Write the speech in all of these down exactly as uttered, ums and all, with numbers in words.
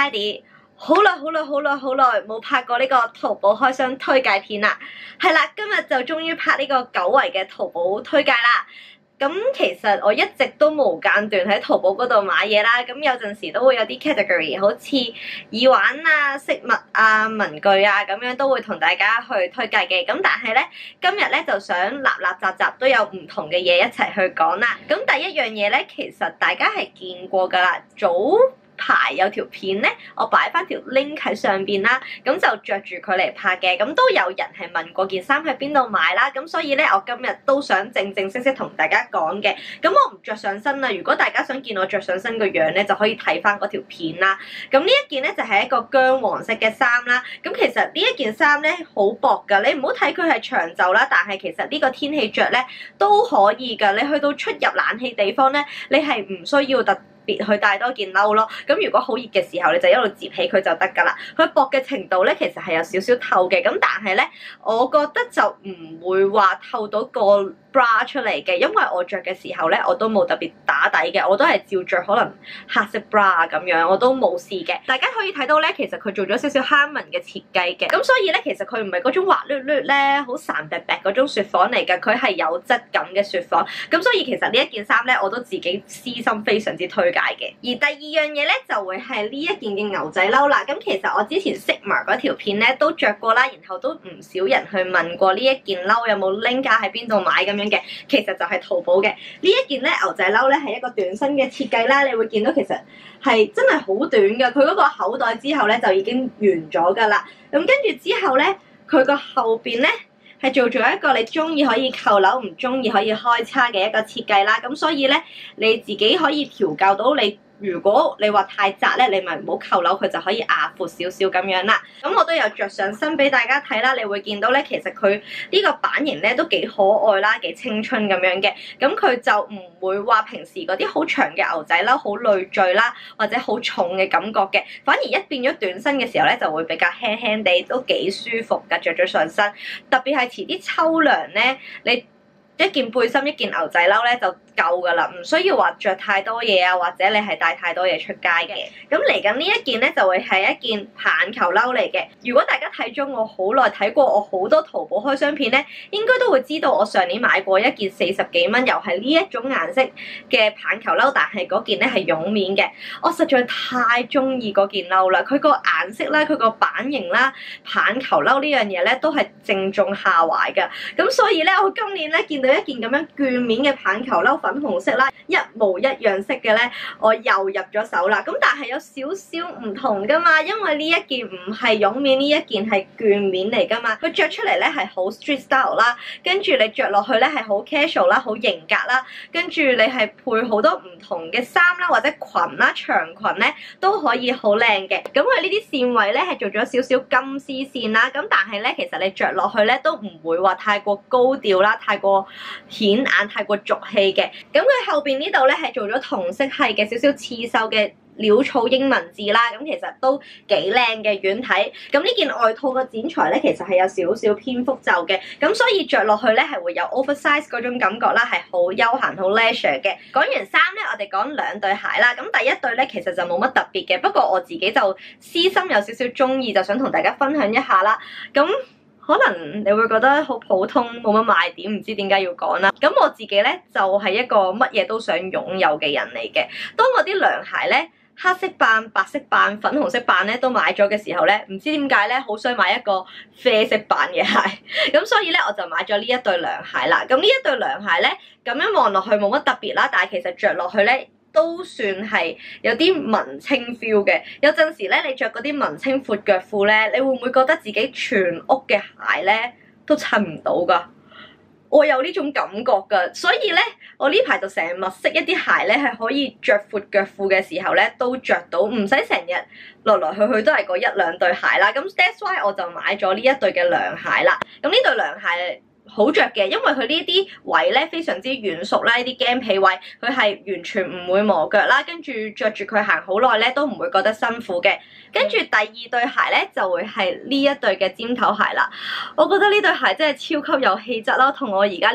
Heidi， 好耐好耐好耐好耐冇拍過呢個淘寶開箱推介片啦，係啦，今日就終於拍呢個久違嘅淘寶推介啦。咁其實我一直都無間斷喺淘寶嗰度買嘢啦，咁有陣時都會有啲 category， 好似耳環啊、飾物啊、文具啊咁樣都會同大家去推介嘅。咁但係咧，今日咧就想立立雜雜都有唔同嘅嘢一齊去講啦。咁第一樣嘢咧，其實大家係見過㗎啦，早排有條片咧，我擺翻條 link 喺上邊啦，咁就着住佢嚟拍嘅，咁都有人係問過件衫喺邊度買啦，咁所以咧我今日都想正正式式同大家講嘅，咁我唔着上身啦，如果大家想見我着上身個樣咧，就可以睇翻嗰條片啦。咁呢一件咧就係一個薑黃色嘅衫啦，咁其實呢一件衫咧好薄㗎，你唔好睇佢係長袖啦，但係其實呢個天氣着咧都可以㗎，你去到出入冷氣地方咧，你係唔需要特別去帶多件褸咯，咁如果好熱嘅時候，你就一路摺起佢就得㗎啦。佢薄嘅程度咧，其實係有少少透嘅，咁但係咧，我覺得就唔會話透到個 bra 出嚟嘅，因為我着嘅時候咧，我都冇特別打底嘅，我都係照着可能黑色 bra 咁樣，我都冇試嘅。大家可以睇到咧，其實佢做咗少少坑紋嘅設計嘅，咁所以咧，其實佢唔係嗰種滑捋捋咧，好散白白嗰種雪紡嚟嘅，佢係有質感嘅雪紡。咁所以其實呢一件衫咧，我都自己私心非常之推介嘅。而第二樣嘢咧，就會係呢一件嘅牛仔褸啦。咁其實我之前 Sigma 嗰條片咧都着過啦，然後都唔少人去問過呢一件褸有冇 link 架喺邊度買咁樣嘅。其實就係淘寶嘅呢一件咧牛仔褸咧係一個短身嘅設計啦，你會見到其實係真係好短㗎，佢嗰個口袋之後咧就已經完咗㗎啦。咁跟住之後咧，佢個後邊咧係做咗一個你中意可以扣鈕，唔中意可以開叉嘅一個設計啦。咁所以咧你自己可以調校到你。如果你話太窄咧，你咪唔好扣鈕，佢就可以壓闊少少咁樣啦。咁我都有着上身俾大家睇啦，你會見到咧，其實佢呢個版型咧都幾可愛啦，幾青春咁樣嘅。咁佢就唔會話平時嗰啲好長嘅牛仔褸好累贅啦，或者好重嘅感覺嘅，反而一變咗短身嘅時候咧，就會比較輕輕地，都幾舒服㗎，着咗上身。特別係遲啲秋涼咧，你一件背心一件牛仔褸咧就夠㗎啦，唔需要話着太多嘢啊，或者你係帶太多嘢出街嘅。咁嚟緊呢一件咧就會係一件棒球褸嚟嘅。如果大家睇咗我好耐，睇過我好多淘寶開箱片咧，應該都會知道我上年買過一件四十幾蚊，又係呢一種顏色嘅棒球褸，但係嗰件咧係絨面嘅。我實在太中意嗰件褸啦，佢個顏色啦，佢個版型啦，棒球褸呢樣嘢咧都係正中下懷㗎。咁所以咧，我今年咧見到一件咁樣絹面嘅棒球褸，粉紅色啦，一模一樣色嘅咧，我又入咗手啦。咁但係有少少唔同噶嘛，因為呢一件唔係絨面，呢一件係絹面嚟噶嘛。佢着出嚟咧係好 street style 啦，跟住你着落去咧係好 casual 啦，好型格啦，跟住你係配好多唔同嘅衫啦，或者裙啦、長裙咧都可以好靚嘅。咁佢呢啲線位咧係做咗少少金絲線啦，咁但係咧其實你着落去咧都唔會話太過高調啦，太過顯眼，太過俗氣嘅。咁佢後邊呢度咧係做咗同色系嘅少少刺繡嘅潦草英文字啦，咁其實都幾靚嘅遠睇。咁呢件外套嘅剪裁咧其實係有少少偏複袖嘅，咁所以着落去咧係會有 oversize 嗰種感覺啦，係好休閒好 leisure 嘅。講完衫咧，我哋講兩對鞋啦。咁第一對咧其實就冇乜特別嘅，不過我自己就私心有少少中意，就想同大家分享一下啦。咁可能你會覺得好普通，冇乜賣點，唔知點解要講啦。咁我自己咧就係一個乜嘢都想擁有嘅人嚟嘅。當我啲涼鞋咧黑色版、白色版、粉紅色版咧都買咗嘅時候咧，唔知點解咧好想買一個啡色版嘅鞋。咁所以咧我就買咗呢一對涼鞋啦。咁呢一對涼鞋咧咁樣望落去冇乜特別啦，但係其實着落去咧都算係有啲文青 feel 嘅。有陣時咧，你着嗰啲文青闊腳褲咧，你會唔會覺得自己全屋嘅鞋咧都襯唔到㗎？我有呢種感覺㗎，所以咧，我呢排就成日物色一啲鞋咧，係可以着闊腳褲嘅時候咧都着到，唔使成日來來去去都係嗰一兩對鞋啦。咁 that's why 我就買咗呢一對嘅涼鞋啦。咁呢對涼鞋好着嘅，因為佢呢啲位咧非常之軟熟啦，呢啲麂皮位佢係完全唔會磨腳啦，跟住着住佢行好耐咧都唔會覺得辛苦嘅。跟住第二對鞋咧就會係呢一對嘅尖頭鞋啦，我覺得呢對鞋真係超級有氣質啦，同我而家呢個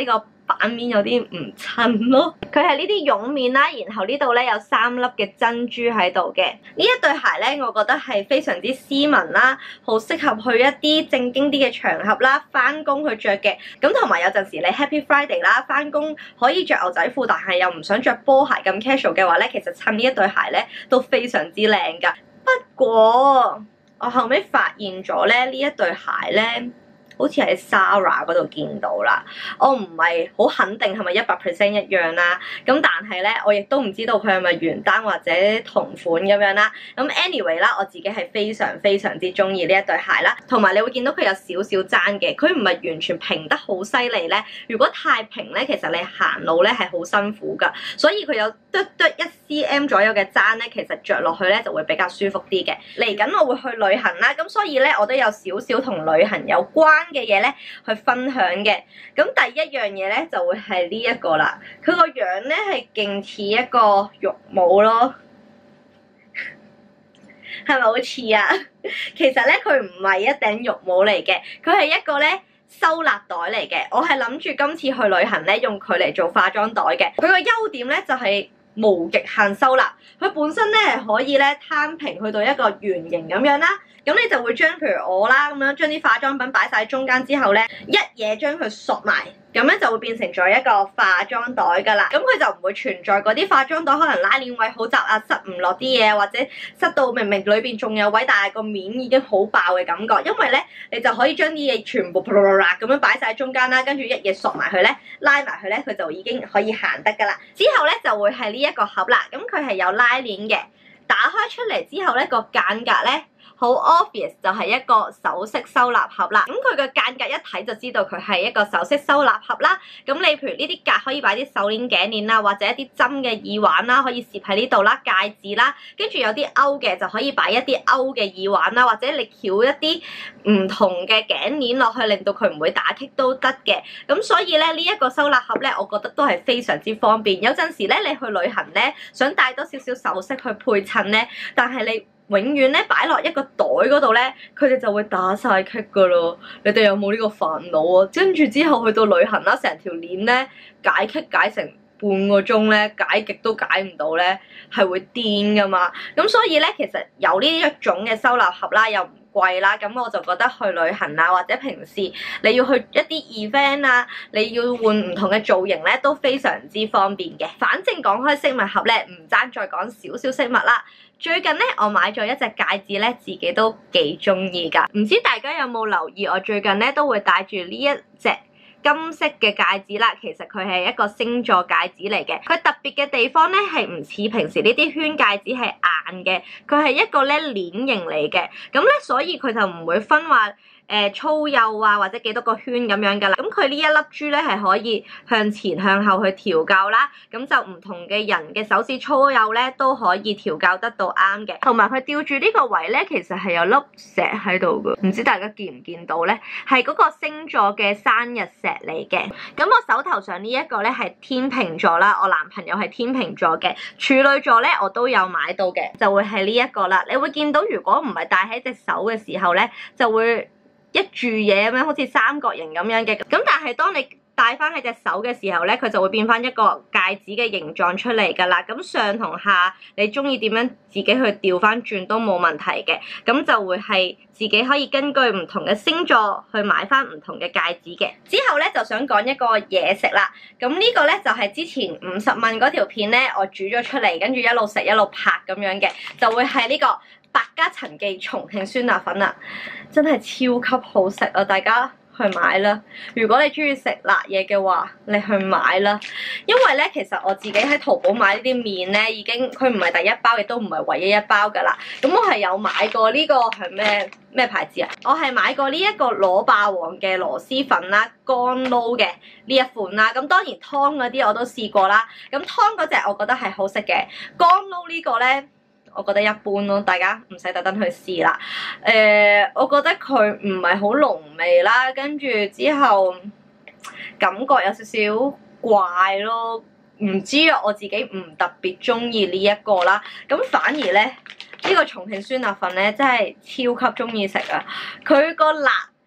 版面有啲唔襯咯。佢係呢啲絨面啦，然後呢度咧有三粒嘅珍珠喺度嘅。呢一對鞋咧，我覺得係非常之斯文啦，好適合去一啲正經啲嘅場合啦，翻工去着嘅。咁同埋有陣時你 Happy Friday 啦，翻工可以着牛仔褲，但係又唔想着波鞋咁 casual 嘅話咧，其實襯呢一對鞋咧都非常之靚㗎。不過我後尾發現咗咧，呢一對鞋咧，好似喺 Zara 嗰度見到啦，我唔係好肯定係咪一百 percent 一樣啦。咁但係咧，我亦都唔知道佢係咪原單或者同款咁樣啦。咁 anyway 啦，我自己係非常非常之中意呢一對鞋啦。同埋你會見到佢有少少爭嘅，佢唔係完全平得好犀利咧。如果太平咧，其實你行路咧係好辛苦㗎。所以佢有嘟嘟一 cm 左右嘅爭咧，其實着落去咧就會比較舒服啲嘅。嚟緊我會去旅行啦，咁所以咧我都有少少同旅行有關嘅嘢咧去分享嘅。咁第一樣嘢咧就會係呢一個啦，佢個樣咧係勁似一個浴帽咯，係咪好似啊？其實咧佢唔係一頂浴帽嚟嘅，佢係一個咧收納袋嚟嘅。我係諗住今次去旅行咧用佢嚟做化妝袋嘅。佢個優點咧就係無極限收納，佢本身咧係可以咧攤平去到一個圓形咁樣啦。咁你就會將譬如我啦咁樣將啲化妝品擺晒喺中間之後咧，一嘢將佢索埋，咁樣就會變成咗一個化妝袋㗎啦。咁佢就唔會存在嗰啲化妝袋可能拉鏈位好窄啊，塞唔落啲嘢，或者塞到明明裏邊仲有位，但係個面已經好爆嘅感覺。因為咧，你就可以將啲嘢全部咁樣擺晒喺中間啦，跟住一嘢索埋佢咧，拉埋佢咧，佢就已經可以行得㗎啦。之後咧就會係呢一個盒啦，咁佢係有拉鏈嘅，打開出嚟之後咧個間隔咧，好 obvious 就係一個首飾收納盒啦。咁佢個間隔一睇就知道佢係一個首飾收納盒啦。咁你譬如呢啲格可以擺啲手鏈、頸鏈啦，或者一啲針嘅耳環啦，可以攝喺呢度啦，戒指啦，跟住有啲勾嘅就可以擺一啲勾嘅耳環啦，或者你翹一啲唔同嘅頸鏈落去，令到佢唔會打棘都得嘅。咁所以咧呢一個收納盒咧，我覺得都係非常之方便。有陣時咧你去旅行咧，想帶多少少首飾去配襯咧，但係你永遠咧擺落一個袋嗰度咧，佢哋就會打晒棘噶咯。你哋有冇呢個煩惱啊？跟住之後去到旅行啦，成條鏈咧解棘解成半個鐘咧，解極都解唔到咧，係會癲噶嘛。咁所以咧，其實有呢一種嘅收納盒啦，又唔貴啦，咁我就覺得去旅行啊，或者平時你要去一啲 event 啊，你要換唔同嘅造型咧，都非常之方便嘅。反正講開飾物盒咧，唔爭再講少少飾物啦。最近咧，我買咗一隻戒指咧，自己都幾中意㗎。唔知大家有冇留意？我最近咧都會戴住呢一隻金色嘅戒指啦。其實佢係一個星座戒指嚟嘅。佢特別嘅地方咧係唔似平時呢啲圈戒指係硬嘅，佢係一個咧鏈形嚟嘅。咁咧所以佢就唔會分話誒、呃、粗幼啊，或者幾多個圈咁樣㗎啦。咁佢呢一粒珠咧係可以向前向後去調校啦。咁就唔同嘅人嘅手指粗幼咧都可以調校得到啱嘅。同埋佢吊住呢個位咧，其實係有粒石喺度㗎。唔知大家見唔見到咧？係嗰個星座嘅生日石嚟嘅。咁我手頭上呢一個咧係天秤座啦，我男朋友係天秤座嘅。處女座咧我都有買到嘅，就會係呢一個啦。你會見到如果唔係戴喺隻手嘅時候咧，就會一住嘢咁樣，好似三角形咁樣嘅。咁但係當你戴翻喺隻手嘅時候咧，佢就會變翻一個戒指嘅形狀出嚟㗎啦。咁上同下你中意點樣自己去調翻轉都冇問題嘅。咁就會係自己可以根據唔同嘅星座去買翻唔同嘅戒指嘅。之後咧就想講一個嘢食啦。咁呢個咧就係之前五十蚊嗰條片咧，我煮咗出嚟，跟住一路食一路拍咁樣嘅，就會係呢個百家陳記重慶酸辣粉啊，真係超級好食啊！大家去買啦！如果你中意食辣嘢嘅話，你去買啦。因為咧，其實我自己喺淘寶買呢啲麵咧，已經佢唔係第一包，亦都唔係唯一一包噶啦。咁我係有買過呢個係咩咩牌子啊？我係買過呢一個螺霸王嘅螺螄粉啦，乾撈嘅呢一款啦。咁當然湯嗰啲我都試過啦。咁湯嗰隻我覺得係好食嘅，乾撈呢個咧，我覺得一般咯，大家唔使特登去試啦。誒、呃，我覺得佢唔係好濃味啦，跟住之後感覺有少少怪咯，唔知啊，我自己唔特別中意呢一個啦。咁反而咧，呢、呢個重慶酸辣粉咧真係超級中意食啊！佢個辣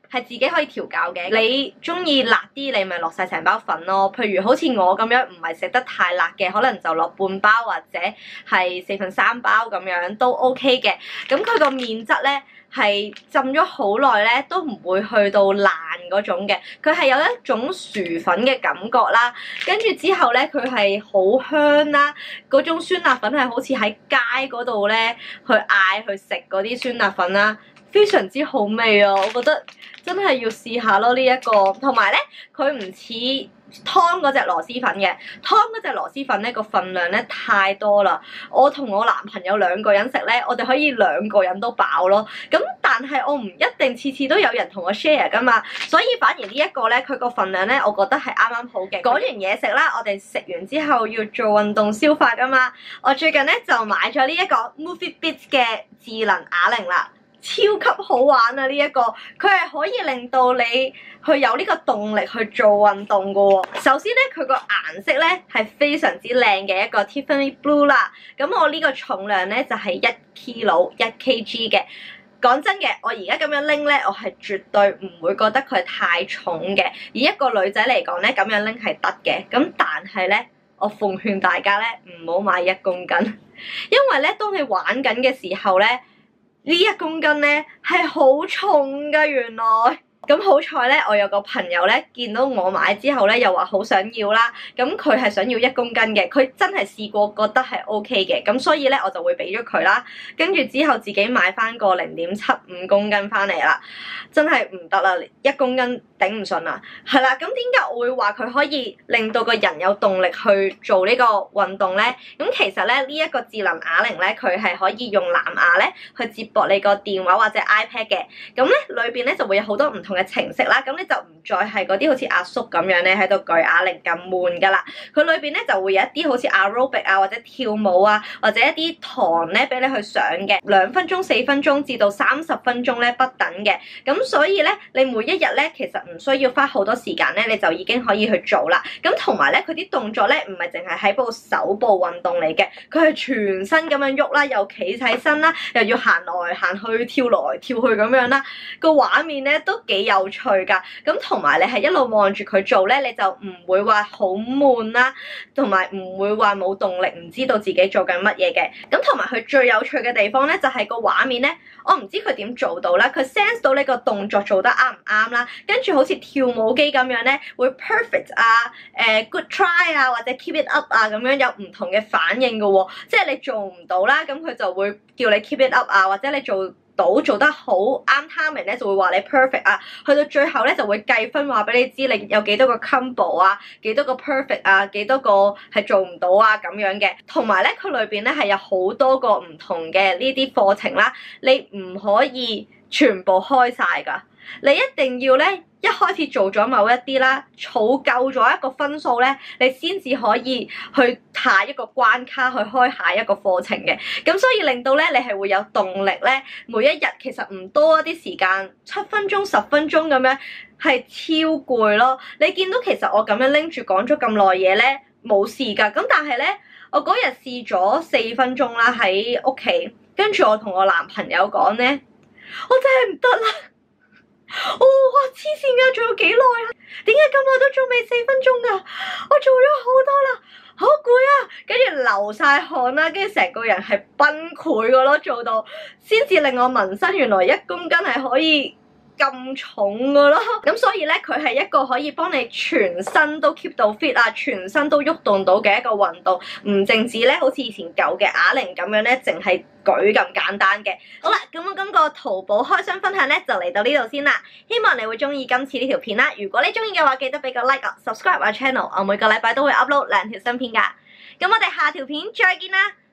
係自己可以調教嘅。你中意辣啲，你咪落晒成包粉咯。譬如好似我咁樣唔係食得太辣嘅，可能就落半包或者係四分三包咁樣都 OK 嘅。咁佢個麵質咧係浸咗好耐咧，都唔會去到爛嗰種嘅。佢係有一種薯粉嘅感覺啦，跟住之後咧佢係好香啦，嗰種酸辣粉係好似喺街嗰度咧去嗌去食嗰啲酸辣粉啦。非常之好味啊！我覺得真係要試下咯呢一個，同埋咧佢唔似湯嗰隻螺絲粉嘅，湯嗰隻螺絲粉咧個份量咧太多啦。我同我男朋友兩個人食咧，我哋可以兩個人都飽咯。咁但係我唔一定次次都有人同我 share 噶嘛，所以反而呢一個咧佢個份量咧，我覺得係啱啱好嘅。講完嘢食啦，我哋食完之後要做運動消化噶嘛。我最近咧就買咗呢一個 Movit-Bits 嘅智能啞鈴啦。超級好玩啊！呢、這、一個佢係可以令到你去有呢個動力去做運動噶喎。首先咧，佢個顏色咧係非常之靚嘅一個 Tiffany Blue 啦。咁我呢個重量咧就係一 kilo 一 kg 嘅。講真嘅，我而家咁樣拎咧，我係絕對唔會覺得佢係太重嘅。以一個女仔嚟講咧，咁樣拎係得嘅。咁但係咧，我奉勸大家咧唔好買一公斤，因為咧當你玩緊嘅時候咧。呢一公斤咧係好重㗎，原來。咁好彩咧，我有個朋友咧見到我買之後咧，又話好想要啦。咁佢係想要一公斤嘅，佢真係試過覺得係 OK 嘅。咁所以咧，我就會俾咗佢啦。跟住之後自己買翻個零點七五公斤翻嚟啦，真係唔得啦，一公斤頂唔順啦。係啦，咁點解我會話佢可以令到個人有動力去做呢個運動咧？咁其實咧呢一個智能啞鈴咧，佢係可以用藍牙咧去接駁你個電話或者 iPad 嘅。咁咧裏邊咧就會有好多唔同嘅程式啦，咁你就唔再係嗰啲好似阿叔咁樣咧喺度舉啞鈴咁悶噶啦。佢裏邊咧就會有一啲好似 aerobic 啊或者跳舞啊或者一啲堂咧俾你去上嘅，兩分鐘、四分鐘至到三十分鐘咧不等嘅。咁所以咧你每一日咧其實唔需要花好多時間咧，你就已經可以去做啦。咁同埋咧佢啲動作咧唔係淨係喺部手部運動嚟嘅，佢係全身咁樣喐啦，又企起身啦，又要行來行去、跳來跳去咁樣啦。個畫面咧都幾有趣㗎，咁同埋你係一路望住佢做咧，你就唔會話好悶啦，同埋唔會話冇動力，唔知道自己做緊乜嘢嘅。咁同埋佢最有趣嘅地方咧，就係個畫面咧，我唔知佢點做到啦，佢 sense 到你個動作做得啱唔啱啦，跟住好似跳舞機咁樣咧，會 perfect 啊，誒 good try 啊，或者 keep it up 啊，咁樣有唔同嘅反應㗎喎，即係你做唔到啦，咁佢就會叫你 keep it up 啊，或者你做到做得好啱 timing 咧，就會話你 perfect 啊，去到最後咧就會計分話俾你知你有幾多個 combo 啊，幾多個 perfect 啊，幾多個係做唔到啊咁樣嘅。同埋咧佢裏邊咧係有好多個唔同嘅呢啲課程啦，你唔可以全部開晒㗎，你一定要咧一開始做咗某一啲啦，儲夠咗一個分數咧，你先至可以去下一個關卡去開下一個課程嘅。咁所以令到咧你係會有動力咧，每一日其實唔多一啲時間，七分鐘、十分鐘咁樣係超攰咯。你見到其實我咁樣拎住講咗咁耐嘢咧，冇事㗎。咁但係咧，我嗰日試咗四分鐘啦喺屋企，跟住我同我男朋友講咧，我真係唔得啦。哦，哇！黐線㗎，做咗幾耐啊？點解咁耐都仲未四分鐘㗎？我做咗好多啦，好攰啊！跟住流晒汗啦，跟住成個人係崩潰㗎咯，做到先至令我萌生原來一公斤係可以咁重㗎咯。咁所以咧，佢係一個可以幫你全身都 keep 到 fit 啊，全身都喐動到嘅一個運動，唔淨止咧好似以前舊嘅啞鈴咁樣咧，淨係舉咁簡單嘅。好啦，咁我今個淘寶開箱分享咧就嚟到呢度先啦，希望你會中意今次呢條片啦。如果你中意嘅話，記得俾個 like 啊 ，subscribe 我 channel，我每個禮拜都會 upload 兩條新片㗎。咁我哋下條片再見啦！